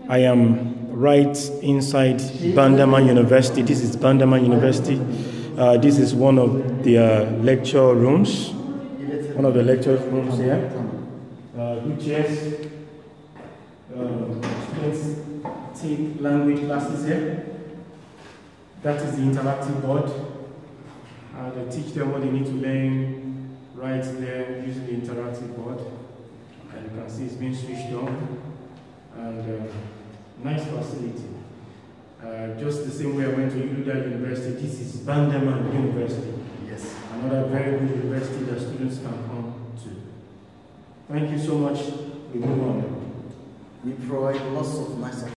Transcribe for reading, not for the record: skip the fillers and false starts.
I am right inside Bandirma University. This is Bandirma University. This is one of the lecture rooms. One of the lecture rooms here. Good chairs. Students take language classes here. That is the interactive board. They teach them what they need to learn right there using the interactive board. And you can see it's being switched on. And nice facility. Just the same way I went to Udall University, this is Bandirma University. Yes. Another very good university that students can come to. Thank you so much. We move on. We provide lots of nice